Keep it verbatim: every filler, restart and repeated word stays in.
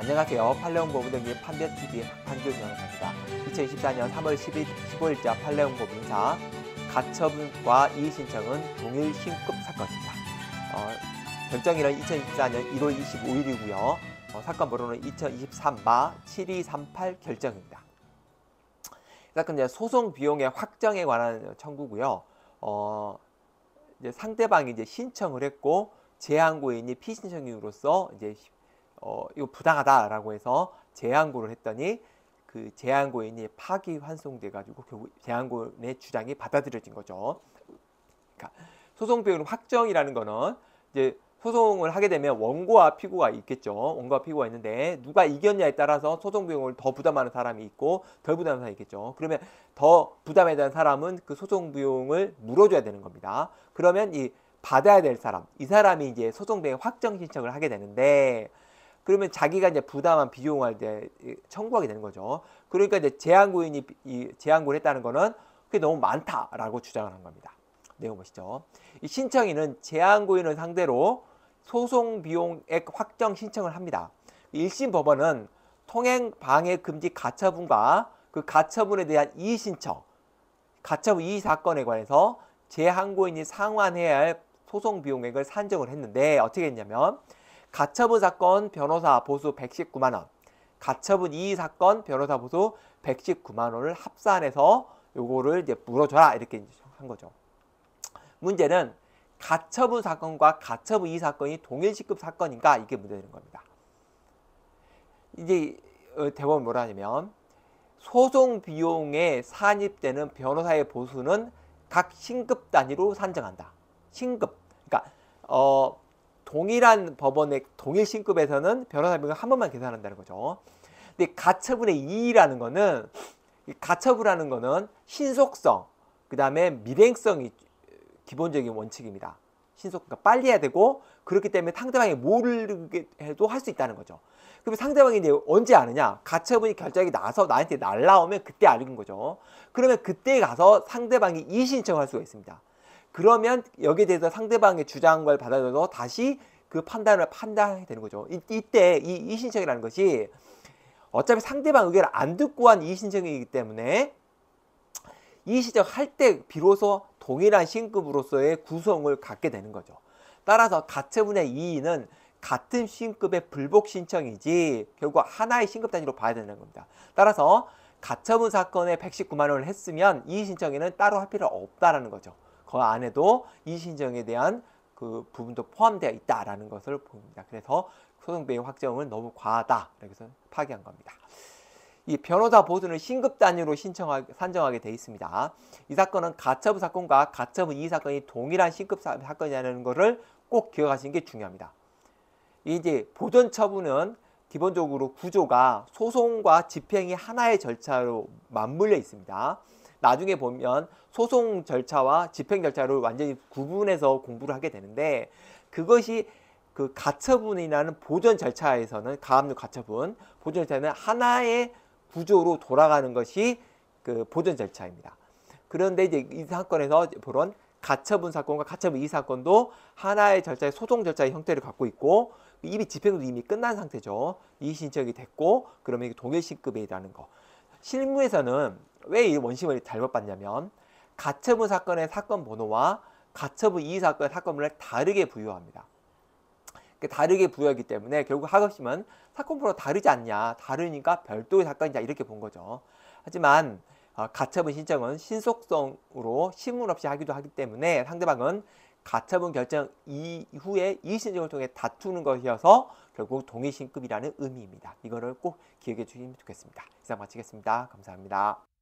안녕하세요. 팔레온고 등의 판별티비의 박판규 변호사입니다. 이천이십사년 삼월 십오일자 팔레온고 민사 가처분과 이의신청은 동일 신급 사건입니다. 어, 결정일은 이천이십사년 일월 이십오일이고요. 어, 사건 번호는 이천이십삼 마 칠이삼팔 결정입니다. 이 사건 이제 소송 비용의 확정에 관한 청구고요. 어, 이제 상대방이 이제 신청을 했고 재항고인이 피신청인으로서 이제 어, 이거 부당하다라고 해서 재항고를 했더니 그 재항고인이 파기환송돼 가지고 결국 재항고인의 주장이 받아들여진 거죠. 그러니까 소송 비용 확정이라는 거는 이제 소송을 하게 되면 원고와 피고가 있겠죠. 원고와 피고가 있는데 누가 이겼냐에 따라서 소송 비용을 더 부담하는 사람이 있고 덜 부담하는 사람이 있겠죠. 그러면 더 부담에 대한 사람은 그 소송 비용을 물어줘야 되는 겁니다. 그러면 이 받아야 될 사람, 이 사람이 이제 소송 비용 확정 신청을 하게 되는데, 그러면 자기가 이제 부담한 비용을 이제 청구하게 되는 거죠. 그러니까 이제 재항고인이 이 재항고를 했다는 거는 그게 너무 많다라고 주장을 한 겁니다. 내용 보시죠. 이 신청인은 재항고인을 상대로 소송 비용액 확정 신청을 합니다. 일심 법원은 통행 방해 금지 가처분과 그 가처분에 대한 이의 신청, 가처분 이의 사건에 관해서 재항고인이 상환해야 할 소송 비용액을 산정을 했는데 어떻게 했냐면 가처분 사건 변호사 보수 백십구만 원, 가처분 이의 사건 변호사 보수 백십구만 원을 합산해서 요거를 이제 물어줘라 이렇게 한 거죠. 문제는 가처분 사건과 가처분 이의 사건이 동일 시급 사건인가 이게 문제되는 겁니다. 이제 대법원 뭐라 하냐면 소송 비용에 산입되는 변호사의 보수는 각 신급 단위로 산정한다. 신급. 그러니까 어 동일한 법원의 동일 신급에서는 변호사 비용을 한 번만 계산한다는 거죠. 근데 가처분의 이의라는 거는 가처분하는 거는 신속성, 그 다음에 밀행성이 기본적인 원칙입니다. 신속, 그러니까 빨리 해야 되고 그렇기 때문에 상대방이 모르게 해도 할 수 있다는 거죠. 그러면 상대방이 이제 언제 아느냐? 가처분이 결정이 나서 나한테 날라오면 그때 알는 거죠. 그러면 그때 가서 상대방이 이의 신청할 수가 있습니다. 그러면 여기에 대해서 상대방의 주장을 받아들여서 다시 그 판단을 판단하게 되는 거죠. 이, 이때 이 이의 신청이라는 것이 어차피 상대방 의견을 안 듣고 한 이의 신청이기 때문에 이의 신청할 때 비로소 동일한 신급으로서의 구성을 갖게 되는 거죠. 따라서 가처분의 이의는 같은 신급의 불복 신청이지 결국 하나의 신급 단위로 봐야 되는 겁니다. 따라서 가처분 사건에 백십구만 원을 했으면 이의 신청에는 따로 할 필요 없다라는 거죠. 그 안에도 이의 신청에 대한 그 부분도 포함되어 있다라는 것을 봅니다. 그래서 소송 비용 확정은 너무 과하다. 이렇게 해서 파기한 겁니다. 이 변호사 보수는 신급 단위로 신청하게, 산정하게 되어 있습니다. 이 사건은 가처분 사건과 가처분 이의 사건이 동일한 신급 사, 사건이라는 것을 꼭 기억하시는 게 중요합니다. 이제 보전 처분은 기본적으로 구조가 소송과 집행이 하나의 절차로 맞물려 있습니다. 나중에 보면 소송 절차와 집행 절차를 완전히 구분해서 공부를 하게 되는데 그것이 그 가처분이라는 보전 절차에서는 가압류 가처분 보전 절차는 하나의 구조로 돌아가는 것이 그 보전 절차입니다. 그런데 이제 이 사건에서 그런 가처분 사건과 가처분 이의 사건도 하나의 절차의 소송 절차의 형태를 갖고 있고 이미 집행도 이미 끝난 상태죠. 이의 신청이 됐고 그러면 이게 동일 신급이라는 거. 실무에서는 왜 이 원심을 잘못 봤냐면 가처분 사건의 사건 번호와 가처분 이의 사건의 사건 번호를 다르게 부여합니다. 다르게 부여하기 때문에 결국 하급심은 사건 번호 다르지 않냐, 다르니까 별도의 사건이냐 이렇게 본 거죠. 하지만 어, 가처분 신청은 신속성으로 신문 없이 하기도 하기 때문에 상대방은 가처분 결정 이후에 이의 신청을 통해 다투는 것이어서 결국 동일 신급이라는 의미입니다. 이거를 꼭 기억해 주시면 좋겠습니다. 이상 마치겠습니다. 감사합니다.